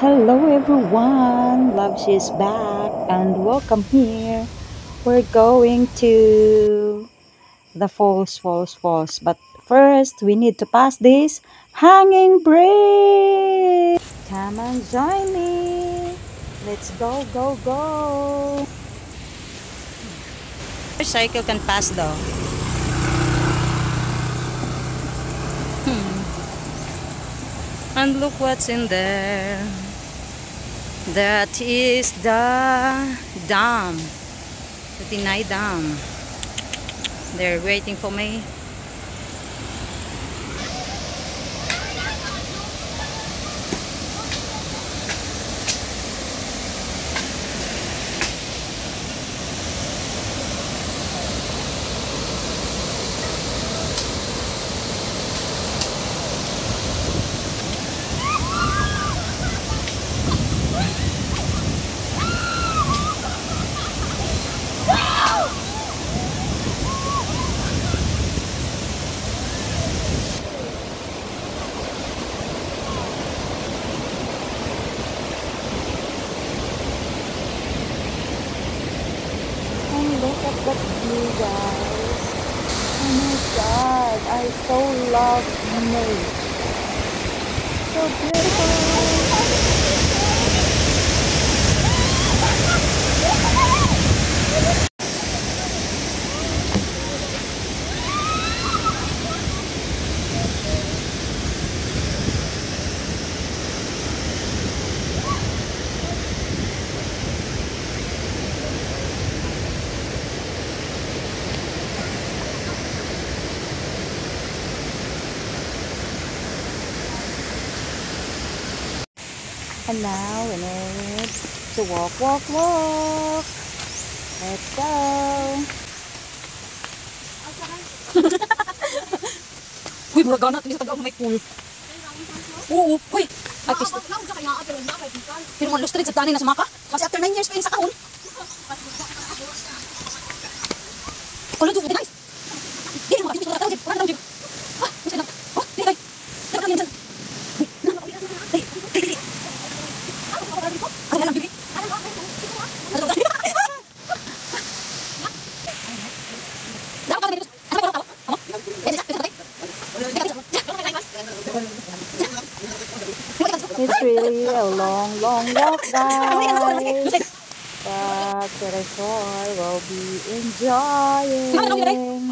Hello everyone, Love she's back and welcome here. We're going to the falls. But first, we need to pass this hanging bridge. Come and join me. Let's go. Your cycle can pass though. And look what's in there. That is the dam. The Tinay Dam. They're waiting for me. Look at that view, guys. Oh my god, I so love nature. So beautiful. And now we need to walk. Let's go. Uy, mura gana. Tulis tagaw may pool. Oo, uy. Ay, pista. Pero mga lustrid sa tanin na sumaka. Kasi after 9 years pa yung sa kahon. Kulod yung guys. Di, mga kibis ko nakatawag. Parang daw, Jib. Gusto lang. Di, di. Dapat lang yan. It's really a long walk, guys. But that I sure will be enjoying.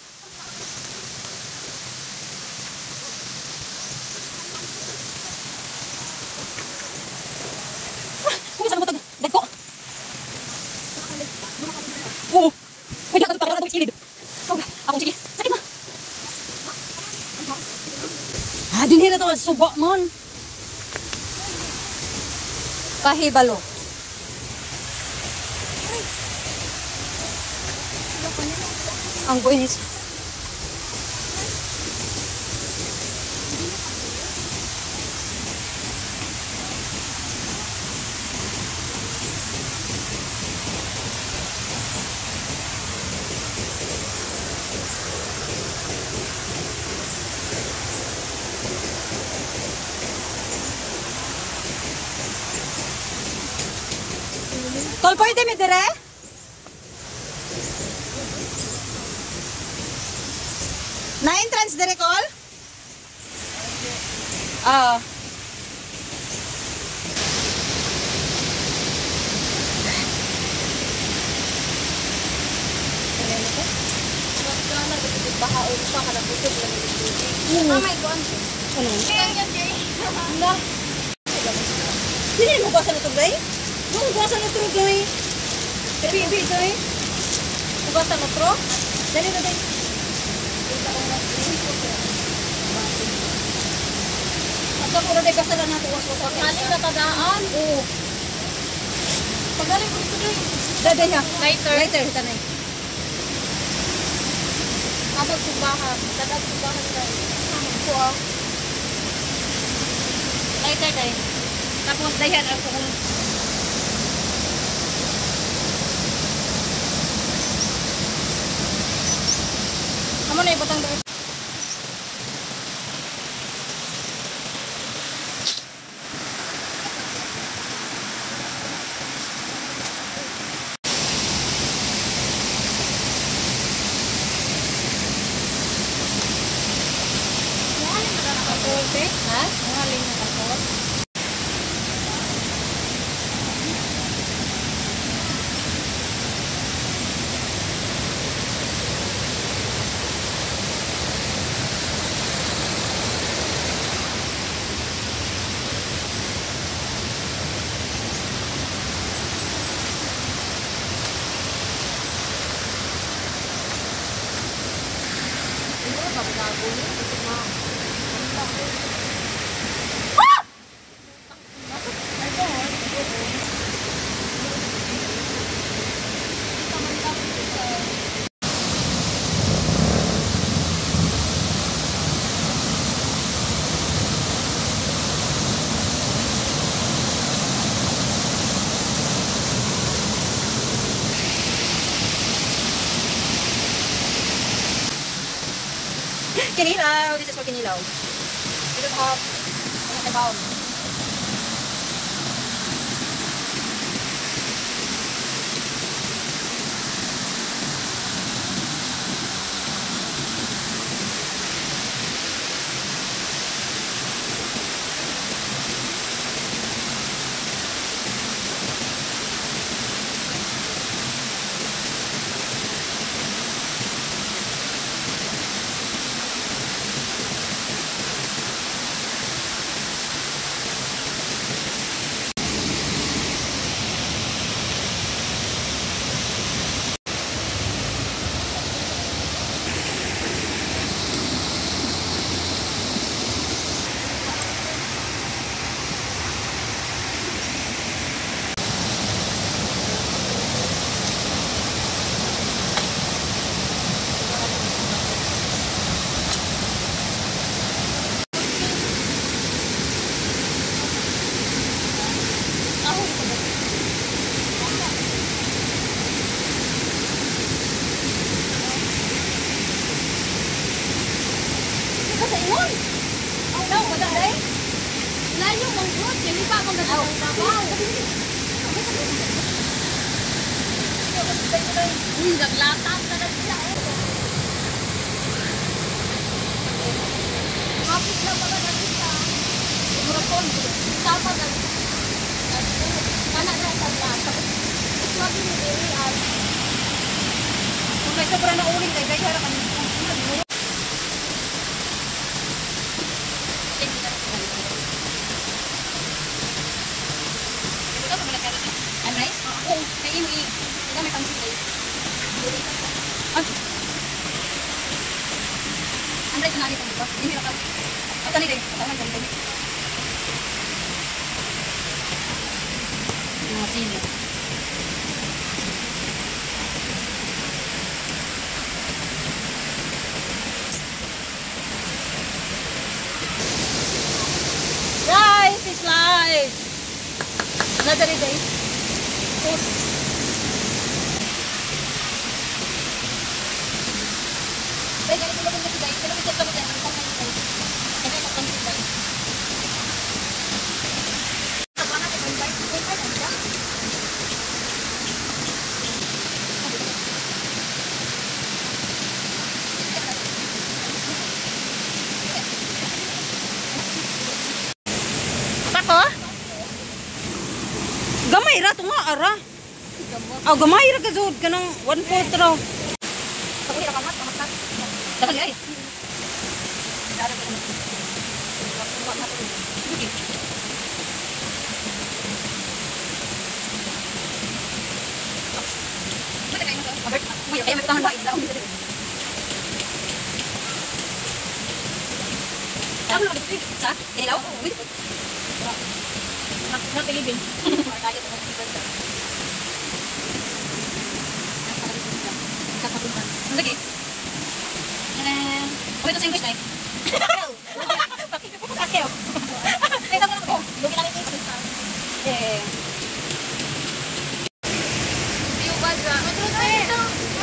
Dinhira to suba mon. Kahibalo. Ang buinis. Tol, pwede mi dire? Na entrance dire, Col? Oo. Oh my God. Ano? Ano? Sino mo ba sa natog, day? Nung buwasan na truk doy. Bibi doy. Buwasan na truk. Dali na doy. At ako na kasalan nato waso ko. Galing na tadaan. Oo. Pagaling ko dito doy. Dade ha. Lighter tanay. Abag subahan. Dadag subahan doy. Ko ah. Lighter doy. Tapos dayan ako kung amo na ibutang doon. Kinilaw. This is for kinilaw. We don't have any bowl. Naglatap na siya. Kapit na pala na siya. Murapon. Tama na. Mana na sa lahat. Ito lagi ni Bibi ay. Kung may sobra na uling, kaya harap ang I'm nice? Oo. Kaya yung ito may pansin kayo. Andre, ito nagis ang dito. Hindi na pa. Ito nito. Ito na ganito. Mga sili. Rice is live! Another day. Ako? Gamay ra to nga ara. Aw gamay ra gazud kanang 1/4 raw. Paguli ra kamat, kamat. Dagan ay. Kaya may tangan ba daw. Ano ba dito? Sa? Ilaw? Wait. Not living. Lagi. Wait, ito English na eh. Kakeo. Ito ka ko. Lugi namin ito. Eh. View ba dyan? Ito na ito.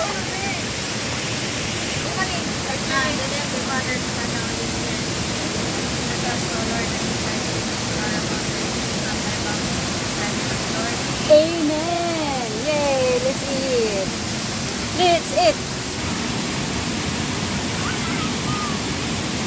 Umaling. The Father, the Son, the Holy Spirit. The trust, O Lord, and the Christ, Lord. Amen. Yay, let's eat. Let's eat.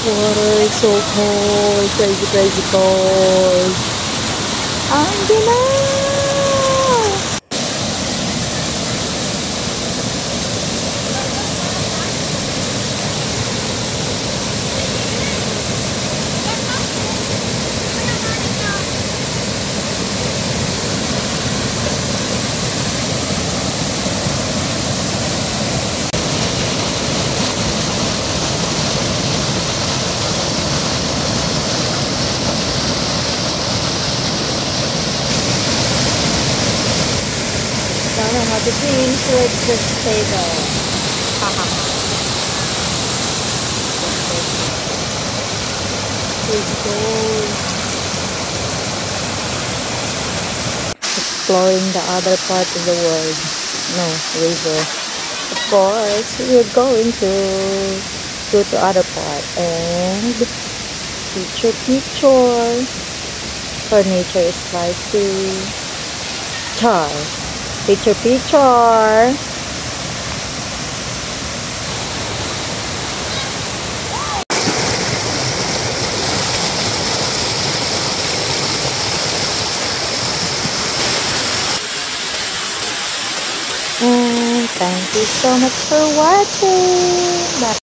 Water is so cold. Crazy, crazy cold. Angela! Don't know how to swim, so let's just stay there. Haha. Crazy cold. Exploring the other part of the world. No, river. Of course, we're going to go to other part and picture. For nature is spicy. Char. Picture. And thank you so much for watching. Bye.